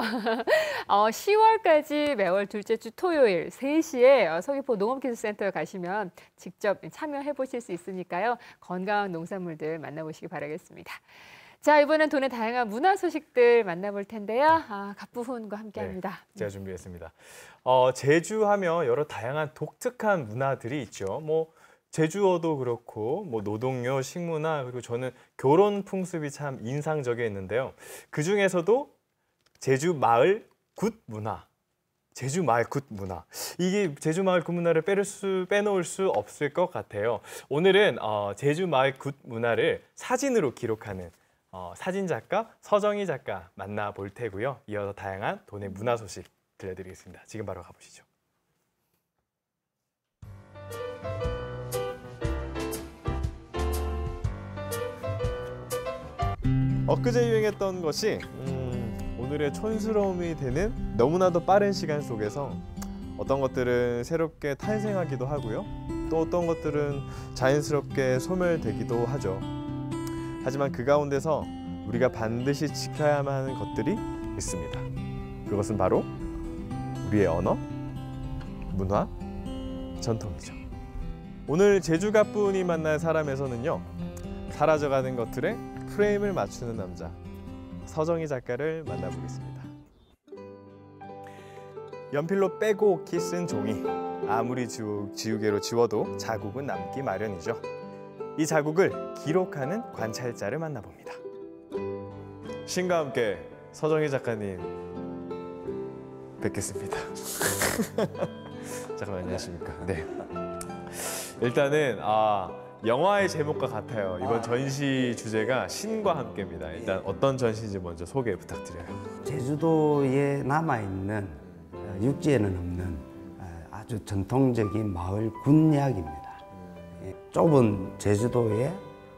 S1: 10월까지 매월 둘째 주 토요일 3시에 서귀포 농업기술센터에 가시면 직접 참여해 보실 수 있으니까요. 건강한 농산물들 만나보시기 바라겠습니다. 자, 이번엔 돈의 다양한 문화 소식들 만나볼 텐데요. 갑부훈과 함께합니다.
S2: 네, 제가 준비했습니다. 제주하면 여러 다양한 독특한 문화들이 있죠. 제주어도 그렇고 노동요, 식문화, 그리고 저는 결혼 풍습이 참 인상적이었는데요. 그중에서도 제주 마을 굿 문화. 제주 마을 굿 문화. 이게 제주 마을 굿 문화를 빼놓을 수 없을 것 같아요. 오늘은 제주 마을 굿 문화를 사진으로 기록하는 사진 작가 서정희 작가 만나볼 테고요. 이어서 다양한 돈의 문화 소식 들려드리겠습니다. 지금 바로 가보시죠. 엊그제 유행했던 것이 오늘의 촌스러움이 되는 너무나도 빠른 시간 속에서 어떤 것들은 새롭게 탄생하기도 하고요. 또 어떤 것들은 자연스럽게 소멸되기도 하죠. 하지만 그 가운데서 우리가 반드시 지켜야만 하는 것들이 있습니다. 그것은 바로 우리의 언어, 문화, 전통이죠. 오늘 제주가뿐이 만날 사람에서는요, 사라져가는 것들에 프레임을 맞추는 남자 서정희 작가를 만나보겠습니다. 연필로 빼곡히 쓴 종이 아무리 지우개로 지워도 자국은 남기 마련이죠. 이 자국을 기록하는 관찰자를 만나봅니다. 신과 함께 서정희 작가님 뵙겠습니다. 잠깐만, 안녕하십니까. 네. 일단은 영화의 제목과 같아요. 이번 전시 주제가 신과 함께입니다. 일단 어떤 전시인지 먼저 소개 부탁드려요.
S3: 제주도에 남아있는 육지에는 없는 아주 전통적인 마을 군약입니다. 좁은 제주도에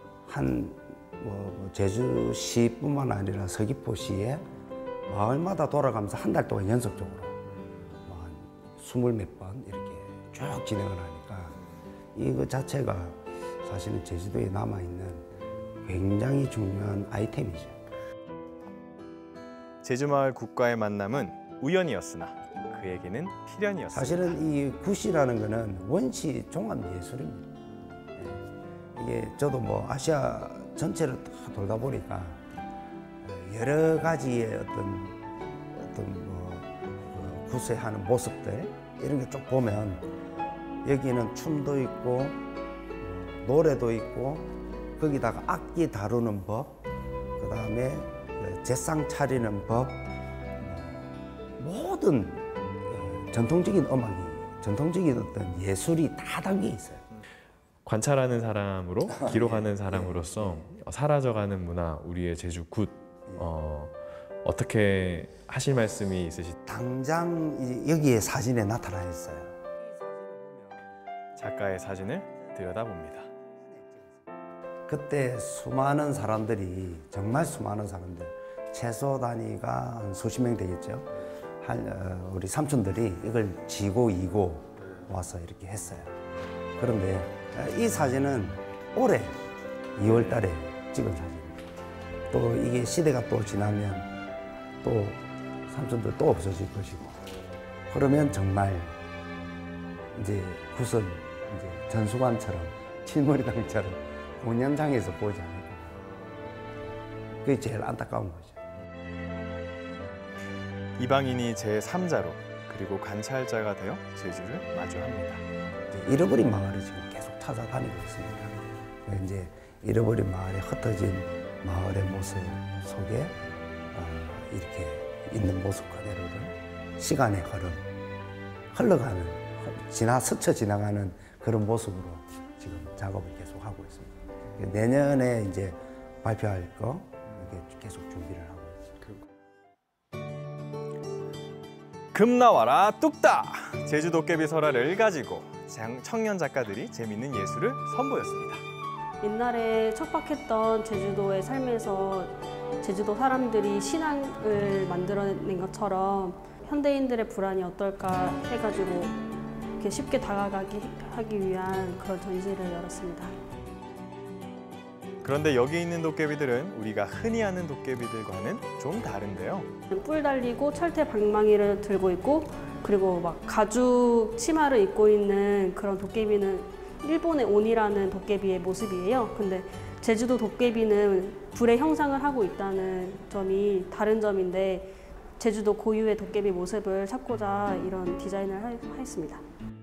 S3: 제주시뿐만 아니라 서귀포시에 마을마다 돌아가면서 한 달 동안 연속적으로 한 20몇 번 이렇게 쭉 진행을 하니까 이거 자체가 사실은 제주도에 남아있는 굉장히 중요한 아이템이죠.
S2: 제주마을 국가의 만남은 우연이었으나 그에게는 필연이었습니다.
S3: 사실은 이 굿이라는 거는 원시 종합예술입니다. 이게 저도 뭐 아시아 전체를 다 돌다 보니까 여러 가지의 어떤 굿에 하는 모습들 이런 게 쭉 보면 여기는 춤도 있고 노래도 있고 거기다가 악기 다루는 법, 그 다음에 제상 차리는 법, 모든 전통적인 음악이, 전통적인 어떤 예술이 다 담겨 있어요.
S2: 관찰하는 사람으로, 기록하는 사람으로서 사라져가는 문화, 우리의 제주 굿, 어떻게 하실 말씀이 있으시죠?
S3: 당장 여기에 사진에 나타나 있어요.
S2: 작가의 사진을 들여다봅니다.
S3: 그때 수많은 사람들이, 정말 수많은 사람들, 최소 단위가 한 수십 명 되겠죠. 우리 삼촌들이 이걸 지고 이고 와서 이렇게 했어요. 그런데 이 사진은 올해 2월 달에 찍은 사진입니다. 또 이게 시대가 또 지나면 또 삼촌들 또 없어질 것이고, 그러면 정말 이제 굿은 이제 전수관처럼, 칠머리당처럼 공연장에서 보지 않을까. 그게 제일 안타까운 거죠.
S2: 이방인이 제3자로 그리고 관찰자가 되어 제주를 마주합니다.
S3: 잃어버린 마을을 지금 계속 찾아다니고 있습니다. 이제 잃어버린 마을에 흩어진 마을의 모습 속에 이렇게 있는 모습 그대로를 시간의 흐름, 흘러가는, 스쳐 지나가는 그런 모습으로 지금 작업을 계속 하고 있습니다. 내년에 이제 발표할 거 이렇게 계속 준비를 하고 있습니다.
S2: 금 나와라 뚝딱! 제주 도깨비 설화를 가지고 청년 작가들이 재밌는 예술을 선보였습니다.
S4: 옛날에 척박했던 제주도의 삶에서 제주도 사람들이 신앙을 만들어낸 것처럼 현대인들의 불안이 어떨까 해가지고 이렇게 쉽게 다가가기 하기 위한 그런 전시를 열었습니다.
S2: 그런데 여기 있는 도깨비들은 우리가 흔히 아는 도깨비들과는 좀 다른데요.
S4: 뿔 달리고 철퇴 방망이를 들고 있고, 그리고 막 가죽 치마를 입고 있는 그런 도깨비는 일본의 온이라는 도깨비의 모습이에요. 근데 제주도 도깨비는 불의 형상을 하고 있다는 점이 다른 점인데, 제주도 고유의 도깨비 모습을 찾고자 이런 디자인을 했습니다.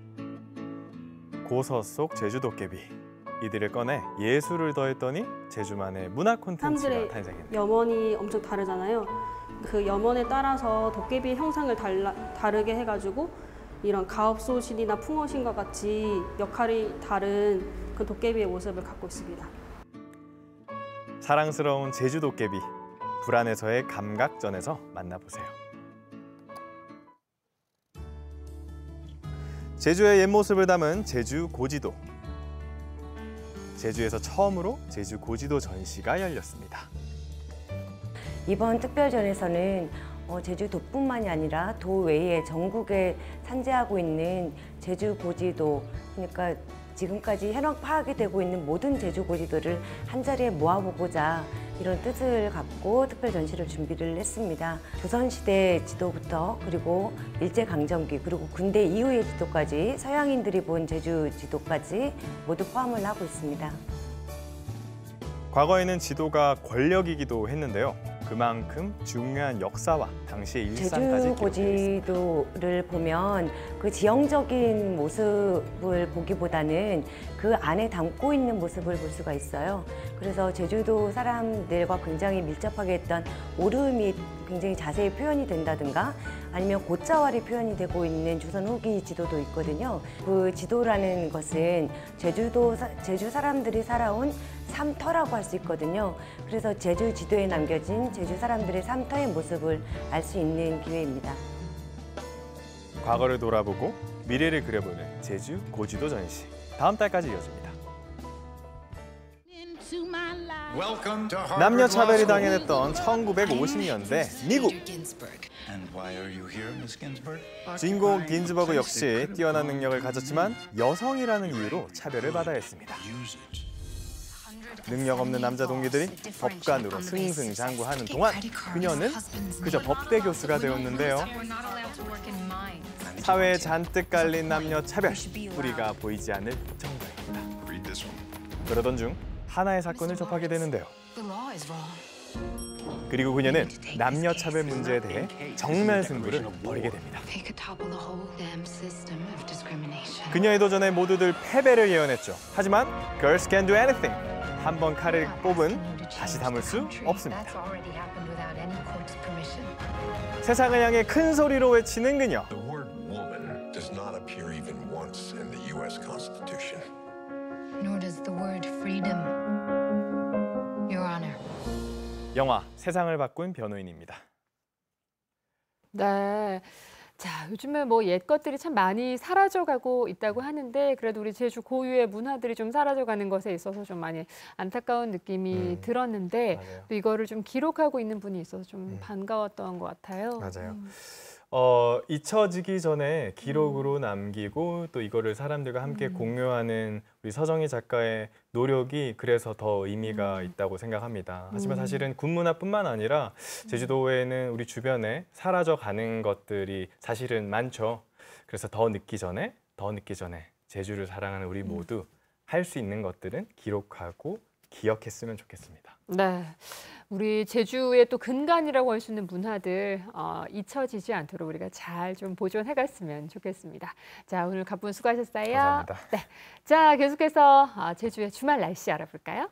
S2: 고서 속 제주 도깨비. 이들을 꺼내 예술을 더했더니 제주만의 문화 콘텐츠가 탄생했네요.
S4: 염원이 엄청 다르잖아요. 그 염원에 따라서 도깨비의 형상을 다르게 해가지고 이런 가업소신이나 풍어신과 같이 역할이 다른 그 도깨비의 모습을 갖고 있습니다.
S2: 사랑스러운 제주 도깨비, 불안에서의 감각전에서 만나보세요. 제주의 옛 모습을 담은 제주 고지도. 제주에서 처음으로 제주 고지도 전시가 열렸습니다.
S5: 이번 특별전에서는 제주도뿐만이 아니라 도외에 전국에 산재하고 있는 제주고지도, 그러니까 지금까지 현황 파악이 되고 있는 모든 제주고지도를 한자리에 모아보고자 이런 뜻을 갖고 특별전시를 준비를 했습니다. 조선시대 지도부터 그리고 일제강점기 그리고 군대 이후의 지도까지 서양인들이 본 제주 지도까지 모두 포함을 하고 있습니다.
S2: 과거에는 지도가 권력이기도 했는데요. 그만큼 중요한 역사와 당시의 일상까지
S5: 제주고지도를 보면 그 지형적인 모습을 보기보다는 그 안에 담고 있는 모습을 볼 수가 있어요. 그래서 제주도 사람들과 굉장히 밀접하게 했던 오름이 굉장히 자세히 표현이 된다든가 아니면 곶자왈이 표현이 되고 있는 조선 후기 지도도 있거든요. 그 지도라는 것은 제주 사람들이 살아온 삼터라고 할 수 있거든요. 그래서 제주 지도에 남겨진 제주 사람들의 삼터의 모습을 알 수 있는 기회입니다.
S2: 과거를 돌아보고 미래를 그려보는 제주 고지도 전시. 다음 달까지 이어집니다. 남녀 차별이 당연했던 1950년대 미국. 주인공 긴즈버그 역시 뛰어난 능력을 가졌지만 여성이라는 이유로 차별을 받아야 했습니다. 능력 없는 남자 동기들이 법관으로 승승장구하는 동안 그녀는 그저 법대 교수가 되었는데요. 사회에 잔뜩 깔린 남녀 차별, 뿌리가 보이지 않을 정도입니다. 그러던 중 하나의 사건을 접하게 되는데요. 그리고 그녀는 남녀 차별 문제에 대해 정면 승부를 벌이게 됩니다. 그녀의 도전에 모두들 패배를 예언했죠. 하지만 Girls Can Do Anything. 한 번 칼을 뽑은 다시 담을 수 없습니다. 세상을 향해 큰 소리로 외치는 그녀. 영화 세상을 바꾼 변호인입니다.
S1: 네. 자, 요즘에 뭐 옛 것들이 참 많이 사라져가고 있다고 하는데 그래도 우리 제주 고유의 문화들이 좀 사라져가는 것에 있어서 좀 많이 안타까운 느낌이 들었는데 또 이거를 좀 기록하고 있는 분이 있어서 좀 반가웠던 것 같아요.
S2: 맞아요. 잊혀지기 전에 기록으로 남기고 또 이거를 사람들과 함께 공유하는 우리 서정희 작가의 노력이 그래서 더 의미가 있다고 생각합니다. 하지만 사실은 군문화뿐만 아니라 제주도에는 우리 주변에 사라져가는 것들이 사실은 많죠. 그래서 더 늦기 전에 제주를 사랑하는 우리 모두 할 수 있는 것들은 기록하고 기억했으면 좋겠습니다.
S1: 네, 우리 제주의 또 근간이라고 할 수 있는 문화들 잊혀지지 않도록 우리가 잘 좀 보존해갔으면 좋겠습니다. 자, 오늘 가쁜 수고하셨어요.
S2: 감사합니다.
S1: 네, 자 계속해서 제주의 주말 날씨 알아볼까요?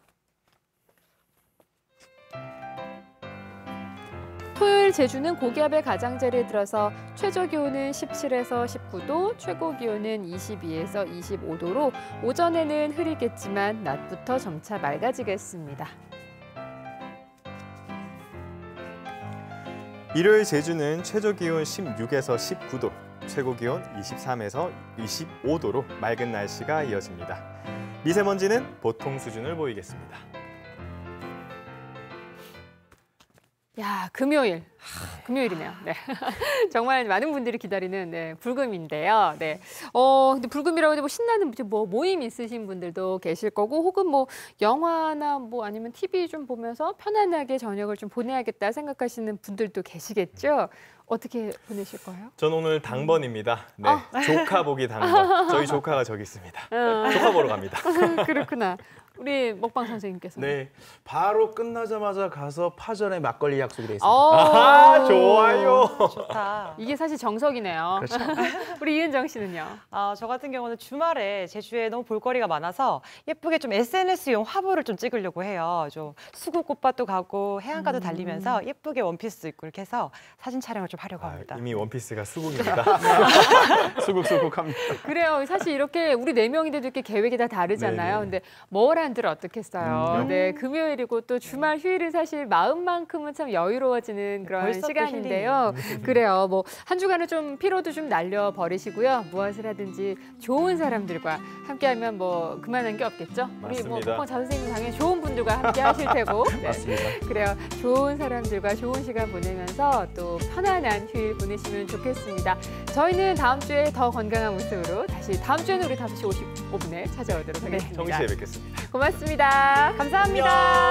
S1: 토요일 제주는 고기압의 가장자리에 들어서 최저 기온은 17에서 19도, 최고 기온은 22에서 25도로 오전에는 흐리겠지만 낮부터 점차 맑아지겠습니다.
S2: 일요일 제주는 최저 기온 16에서 19도, 최고 기온 23에서 25도로 맑은 날씨가 이어집니다. 미세먼지는 보통 수준을 보이겠습니다.
S1: 야, 금요일. 금요일이네요. 네. 정말 많은 분들이 기다리는 불금인데요. 네. 근데 불금이라고 해도 신나는 모임 있으신 분들도 계실 거고 혹은 뭐 영화나 뭐 아니면 TV 좀 보면서 편안하게 저녁을 좀 보내야겠다 생각하시는 분들도 계시겠죠. 어떻게 보내실 거예요?
S2: 전 오늘 당번입니다. 네, 조카 보기 당번. 저희 조카가 저기 있습니다. 조카 보러 갑니다.
S1: 그렇구나. 우리 먹방 선생님께서.
S6: 네, 바로 끝나자마자 가서 파전에 막걸리 약속이 돼 있습니다.
S2: 좋아요.
S7: 좋다.
S1: 이게 사실 정석이네요.
S6: 그렇죠.
S1: 우리 이은정 씨는요?
S7: 저 같은 경우는 주말에 제주에 너무 볼거리가 많아서 예쁘게 좀 SNS용 화보를 좀 찍으려고 해요. 좀 수국꽃밭도 가고 해안가도 달리면서 예쁘게 원피스 입고 이렇게 해서 사진 촬영을 좀 하려고 합니다.
S2: 이미 원피스가 수국입니다. 수국합니다.
S1: 그래요. 사실 이렇게 우리 4명인데도 이렇게 계획이 다 다르잖아요. 근데 뭘 주말안들 어떻겠어요. 네, 금요일이고 또 주말 휴일은 사실 마음만큼은 참 여유로워지는 그런
S7: 벌써 또
S1: 시간인데요. 그래요. 뭐 한 주간은 좀 피로도 좀 날려버리시고요. 무엇을 하든지 좋은 사람들과 함께하면 뭐 그만한 게 없겠죠. 우리 뭐
S2: 맞습니다.
S1: 복권 자 선생님 당연히 좋은 분들과 함께 하실 테고. 네.
S3: 맞습니다.
S1: 그래요. 좋은 사람들과 좋은 시간 보내면서 또 편안한 휴일 보내시면 좋겠습니다. 저희는 다음 주에 더 건강한 모습으로 다시 다음 주에는 우리 5시 55분에 찾아오도록 하겠습니다.
S2: 정시에 뵙겠습니다.
S1: 고맙습니다.
S7: 감사합니다.